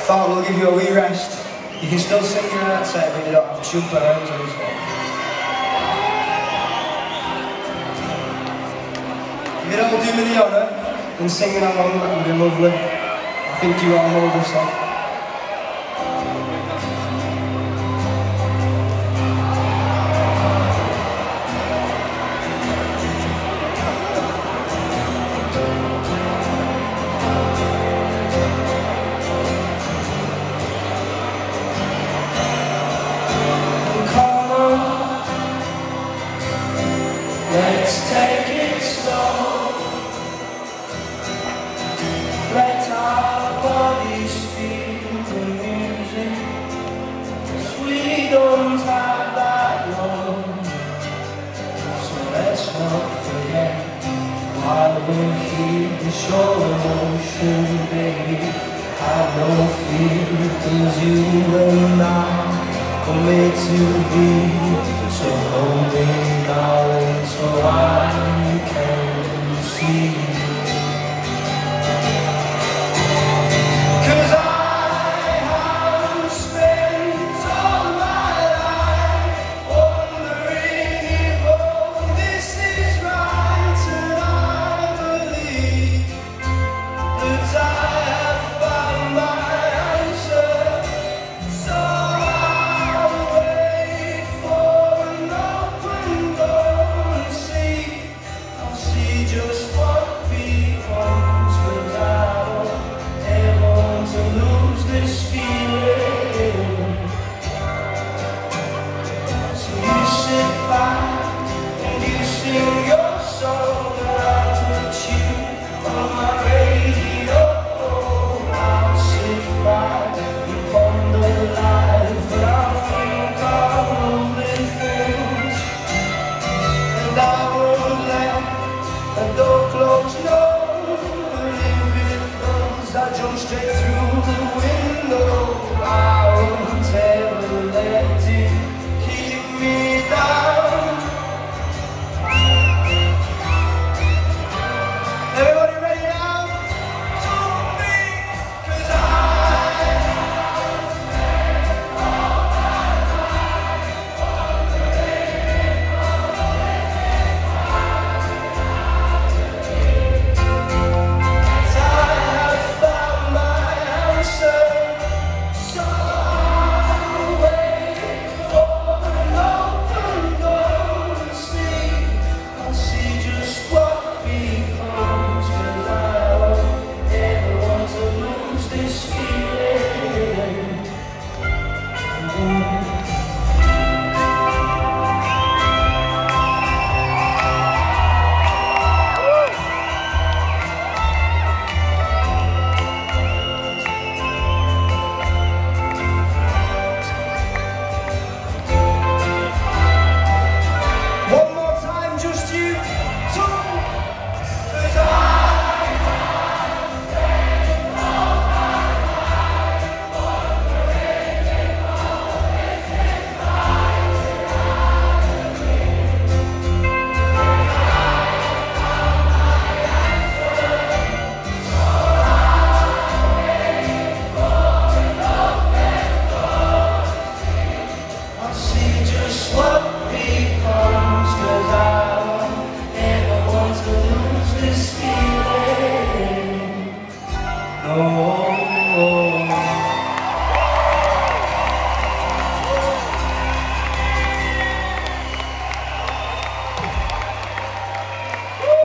thought we'll give you a wee rest. You can still sing your that set, but you don't have to jump around to this one. If you'd all do me the honour and singing along, that would be lovely. I think you all know the song. Let's take it slow. Let our bodies feel the music. 'Cause we don't have that long. So let's not forget while we're here to show emotion, baby. Have no fear, 'cause you and I were made to be. So hold me, darling, so I